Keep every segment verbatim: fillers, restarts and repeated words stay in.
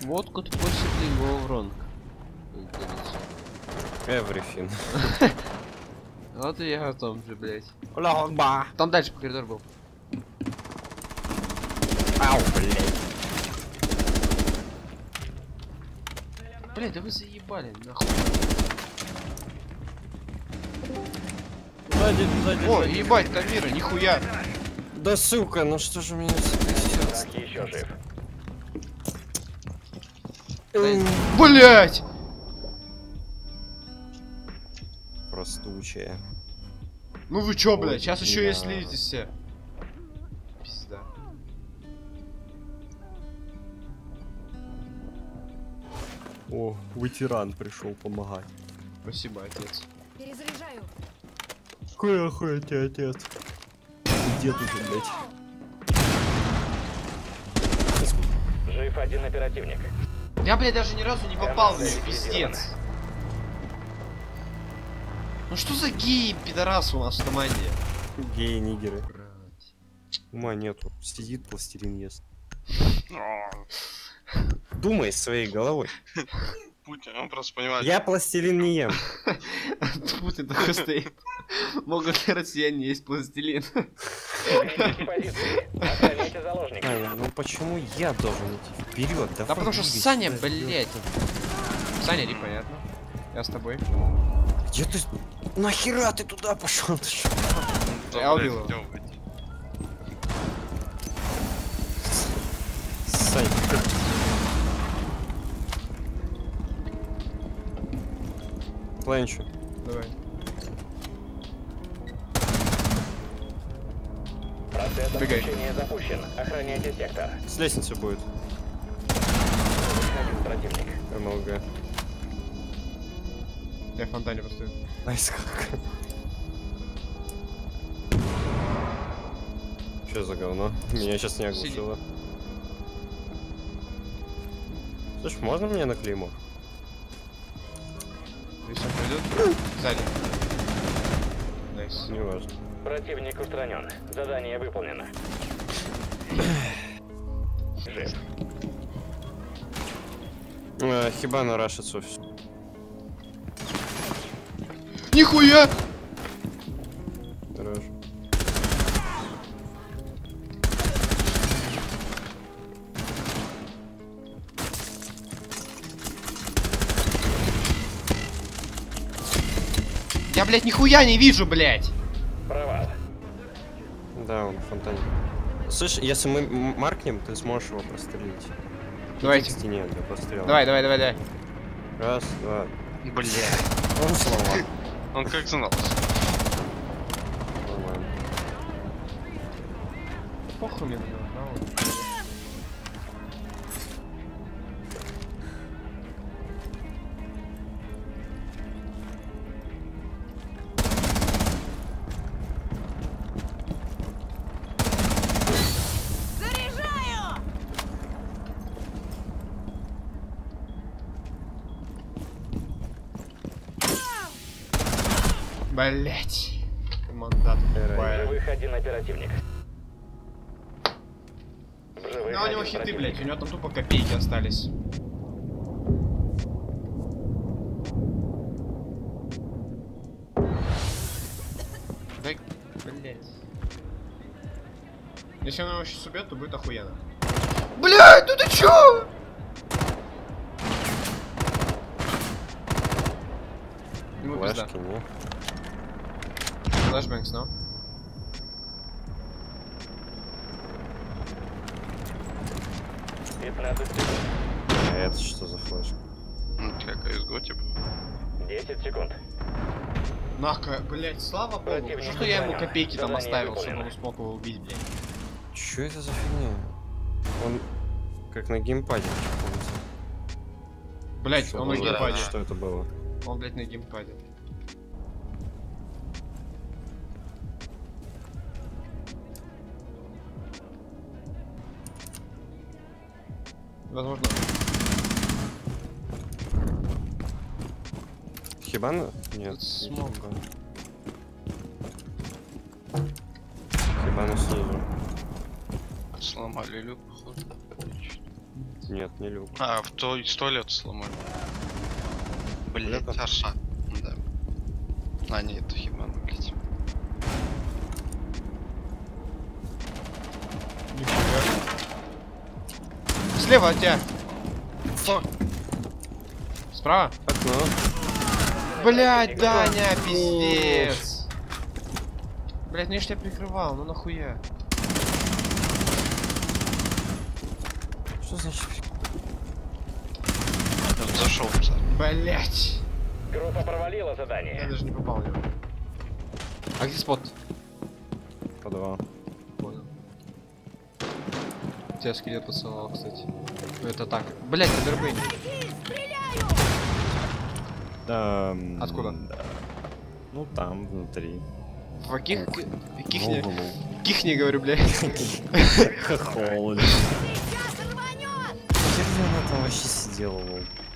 What could possibly go wrong? Everything. Вот и я о том же, блять. Лагба. Там дальше по коридору был. Ау, блять. Блять, да вы заебали, нахуй. Сзади, сзади. О, ебать, Камира, нихуя. Да сука, ну что же у меня сейчас? Еще жив. Блять! Простучая. Ну вы чё, блять, Ой, сейчас еще да. и слились все. Пизда. О, ветеран пришел помогать. Спасибо, отец. Перезаряжаю. Какой охуенный отец. Где тут, блять? Жив один оперативник. Я, блядь, даже ни разу не попал в них, пиздец. Ну что за геи, пидорасы у нас в команде? Геи, нигеры. Ума нету. Сидит, пластилин ест. Думай своей головой. Путин, он просто понимает. Я пластилин не ем. Путин такой стоит. Могут ли россияне есть пластилин? Займите позиции. Охраняйте заложников. Аня, ну почему я должен идти вперед? Да потому что Саня, блядь. Саня, иди, понятно. Я с тобой. Где ты? Нахера ты туда пошел? Ты шо? Я убил его. Сань, Пленчу. Давай. Процесс Убегай. обучения запущен. Охраняйте сектор. С лестницы будет. Один противник. МЛГ. Я в фонтане постою. Найс как. Что за говно? Меня сейчас не оглушило. Слушай, можно мне на клеймо? Если он пойдет, сзади. Найс. Не важно. Противник устранен. Задание выполнено. Жив. Э, Хибана рашится офис. Нихуя! Хорош. Я, блядь, нихуя не вижу, блядь! Провал. Да, он в фонтане. Слышь, если мы м- маркнем, ты сможешь его прострелить. Давайте. Иди к стене для прострела. Давай, давай, давай, давай. Раз, два. Бля. Он слова. Он как знал. Нормально. Похуй мне на него, да, вот. Заряжаю! Блять. Команда тупая. Живых один оперативник. В живых Ну, у него один хиты, противник. блять, у него там тупо копейки остались. Дай, блять. Если он его сейчас убьет, то будет охуенно. Блять, ну ты чё? Ему пизда. Флешки, не? Флэшбэнгс, но. пятнадцать секунд. А это что за флешка? Ну, как си эс го, типа. десять секунд. Нахуй, блять, слава богу. Противник Что, что я ему устранен. копейки там Задание оставил, чтобы выполнено. он смог его убить, блядь. Чё это за фигня? Он как на геймпаде. Блять, Что он на было? геймпаде. Что это было? Он, блять, на геймпаде. Возможно. Хибана? Нет. Это смог. Хибана снизу. Сломали люк, походу. Нет, не люблю. А, в то из туалета сломали. Блять, Туалета? арша. Да. А, нет, это хибан, блять. Нифига. Слева от тебя. Справа? Окно. Блять, Даня, пиздец. Блять, ну я ж тебя прикрывал, ну нахуя? Что значит? Он зашел, кстати. Блять. Группа провалила Я задание. даже не попал в него. А где спот? Подвал. Понял. Тебя скелет поцеловал, кстати. Ну, это так. Блять, на дербейне. Эм, Откуда? да. Ну там, внутри. В каких... В Кихни... углу. Кихни, говорю, блять. Хохол. Сейчас рванет! Где она там вообще сидела, лол?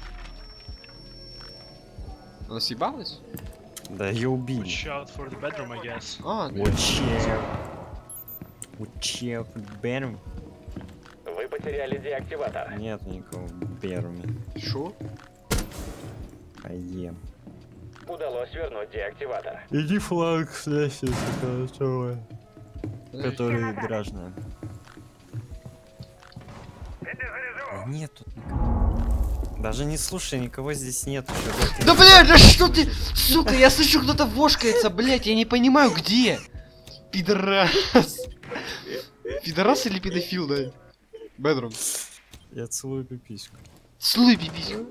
Она съебалась? Да ее убили. Watch out for the bedroom, I guess. А, да. Watch out. Watch out for the bedroom. Вы потеряли деактиватор. Нет никого в беруме. Шо? Пойдем. Удалось вернуть деактиватор. Иди флаг с лестницы, который граждан. Нет тут никого. Даже не слушай, никого здесь нет. Да блять, да что ты? Сука, я слышу, кто-то вошкается, блять, я не понимаю, где? Пидорас. Пидорас или педофил, да? Бедрум. Я целую пипиську. Слуй, пипиську.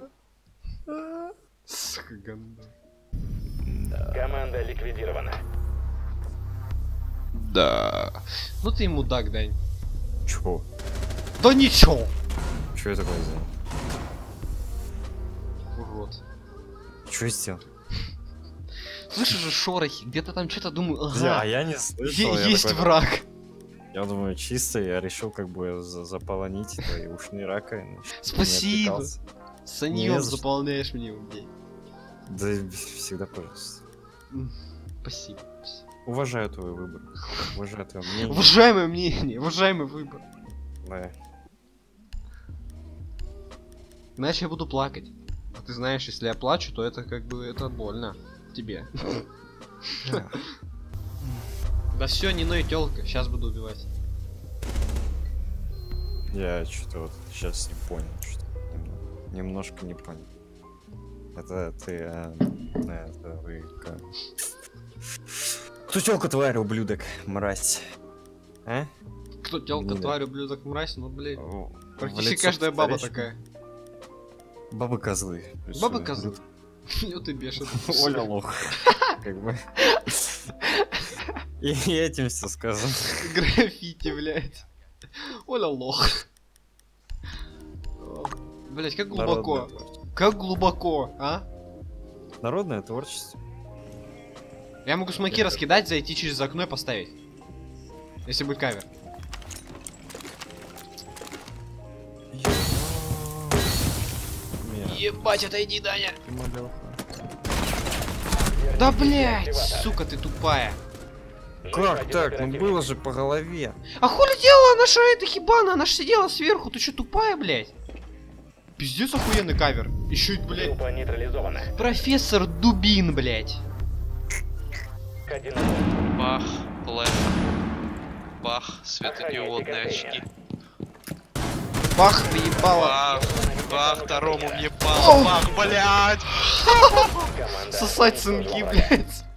Сука, гандон. Команда ликвидирована. Да. Ну ты мудак, Дань. Чё? Да ничего. Чё я такое сделал? Урод. Чё я сделал? Слышишь же шорохи, где-то там что-то думаю, Я, а ага, я не е- слышал. я есть такой, враг. Я думаю, чисто, я решил как бы за- заполонить твои ушные раковины. чтоб не Спасибо. отвлекался. Саньем Не за что. заполняешь мне убей. Да всегда пожалуйста. Спасибо. Уважаю твой выбор. Уважаю твое мнение. Уважаемое мнение, уважаемый выбор. Да. Иначе я буду плакать. А ты знаешь, если я плачу, то это как бы это больно тебе. Да все, не ной, тёлка, сейчас буду убивать. Я что-то вот сейчас не понял, что немного- немножко не понял. Это ты, а, это вы как? Кто тёлка, тварь, ублюдок, мразь? А? Кто тёлка, Да. тварь, ублюдок, мразь, ну блядь. В- в Практически лицо каждая баба повторяешь? такая. Бабы козлы. Бабы козлы. Ну ты бешеный. Оля лох. Как бы. И этим все сказано. Граффити, блядь. Оля лох. Блять, как глубоко. Народное творчество. Как глубоко, а? Народное творчество. Я могу смоки раскидать, зайти через окно и поставить. Если будет кавер. Ебать, отойди, Даня. Да блять, сука, ты тупая. Как так? Ну было же по голове. А хули делала наша эта хибана? Она ж сидела сверху, ты что, тупая, блять? Пиздец охуенный кавер. Еще и, блять, Группа нейтрализована. профессор Дубин, блять. Один. Бах, плэш. Бах, светодиодные очки. Бах, выебала. Бах, бах, второму мне О! пал. Бах, блядь. Команда Сосать сынки, уничтожена. блять.